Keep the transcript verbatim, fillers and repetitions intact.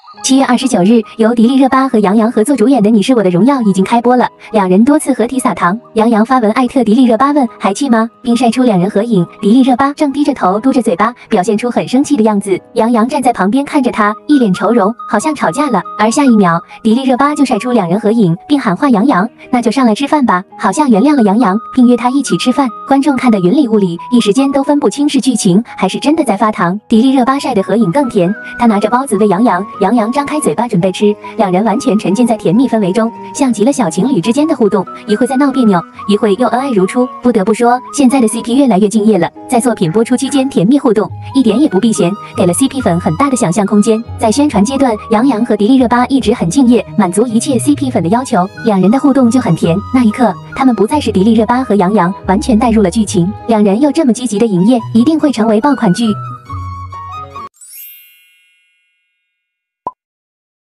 七月二十九日，由迪丽热巴和杨洋合作主演的《你是我的荣耀》已经开播了，两人多次合体撒糖。杨洋发文艾特迪丽热巴问还气吗，并晒出两人合影。迪丽热巴正低着头嘟着嘴巴，表现出很生气的样子。杨洋站在旁边看着她，一脸愁容，好像吵架了。而下一秒，迪丽热巴就晒出两人合影，并喊话杨洋，那就上来吃饭吧，好像原谅了杨洋，并约他一起吃饭。观众看得云里雾里，一时间都分不清是剧情还是真的在发糖。迪丽热巴晒的合影更甜，她拿着包子喂杨洋，杨洋张开嘴巴准备吃，两人完全沉浸在甜蜜氛围中，像极了小情侣之间的互动，一会在闹别扭，一会又恩爱如初。不得不说，现在的 C P 越来越敬业了，在作品播出期间甜蜜互动，一点也不避嫌，给了 C P 粉很大的想象空间。在宣传阶段，杨洋和迪丽热巴一直很敬业，满足一切 C P 粉的要求，两人的互动就很甜。那一刻，他们不再是迪丽热巴和杨洋，完全带入了剧情，两人又这么积极的营业，一定会成为爆款剧。